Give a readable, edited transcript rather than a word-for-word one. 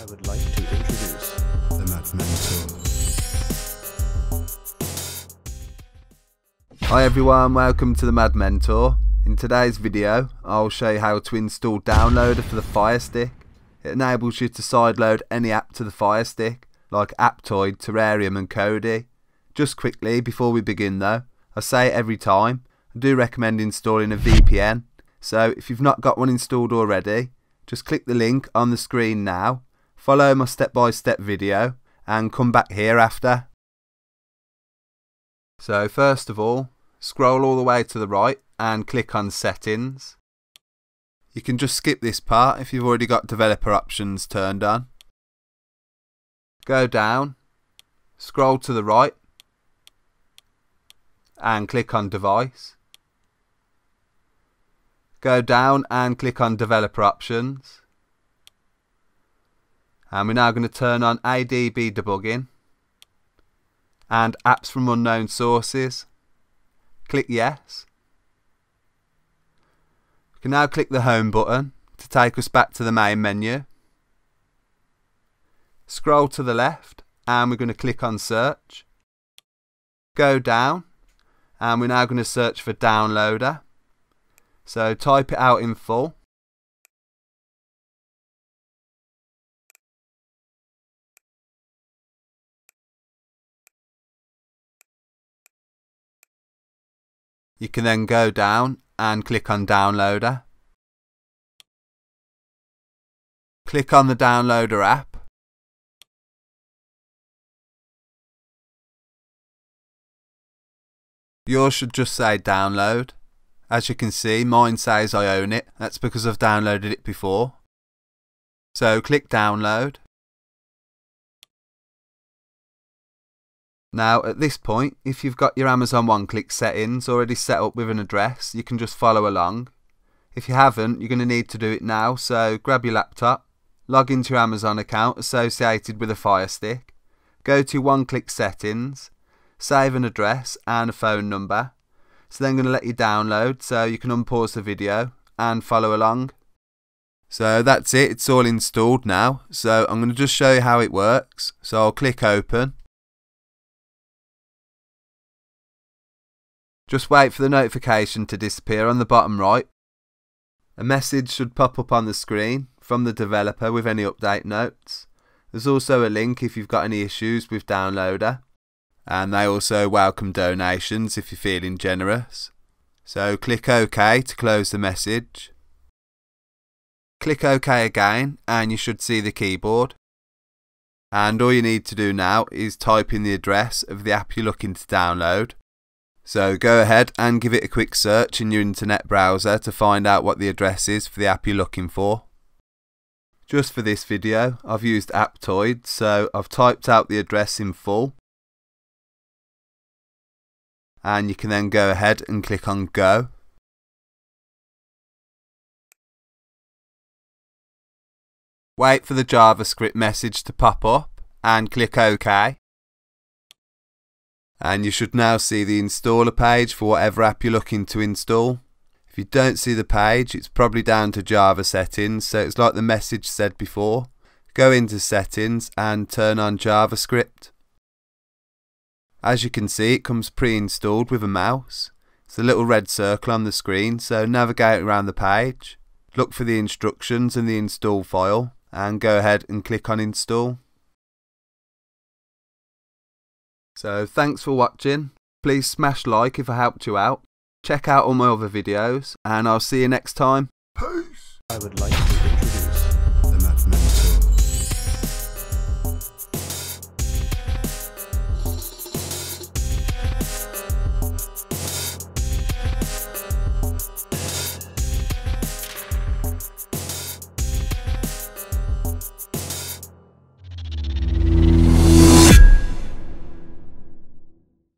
I would like to introduce themaddmentor. Hi everyone, welcome to the Mad Mentor. In today's video, I'll show you how to install Downloader for the Firestick. It enables you to sideload any app to the Firestick, like Aptoide, Terrarium and Kodi. Just quickly, before we begin though, I say it every time, I do recommend installing a VPN. So if you've not got one installed already, just click the link on the screen now, follow my step-by-step video and come back here after. So first of all, scroll all the way to the right and click on Settings. You can just skip this part if you've already got developer options turned on. Go down, scroll to the right and click on Device. Go down and click on Developer Options. And we're now going to turn on ADB debugging and apps from unknown sources. Click Yes. We can now click the Home button to take us back to the main menu. Scroll to the left and we're going to click on Search. Go down and we're now going to search for Downloader. So type it out in full. You can then go down and click on Downloader. Click on the Downloader app. Yours should just say Download. As you can see, mine says I own it. That's because I've downloaded it before. So click Download. Now at this point, if you've got your Amazon one-click settings already set up with an address, you can just follow along. If you haven't, you're going to need to do it now, so grab your laptop, log into your Amazon account associated with a Firestick, go to one-click settings, save an address and a phone number. It's then going to let you download, so you can unpause the video and follow along. So that's it, it's all installed now. So I'm going to just show you how it works. So I'll click Open. Just wait for the notification to disappear on the bottom right. A message should pop up on the screen from the developer with any update notes. There's also a link if you've got any issues with Downloader. And they also welcome donations if you're feeling generous. So click OK to close the message. Click OK again and you should see the keyboard. And all you need to do now is type in the address of the app you're looking to download. So go ahead and give it a quick search in your internet browser to find out what the address is for the app you're looking for. Just for this video I've used Aptoide, so I've typed out the address in full. And you can then go ahead and click on Go. Wait for the JavaScript message to pop up and click OK. And you should now see the installer page for whatever app you're looking to install. If you don't see the page, it's probably down to Java settings, so it's like the message said before. Go into settings and turn on JavaScript. As you can see, it comes pre-installed with a mouse. It's a little red circle on the screen, so navigate around the page. Look for the instructions in the install file and go ahead and click on Install. So thanks for watching. Please smash like if I helped you out. Check out all my other videos and I'll see you next time. Peace! I would like to introduce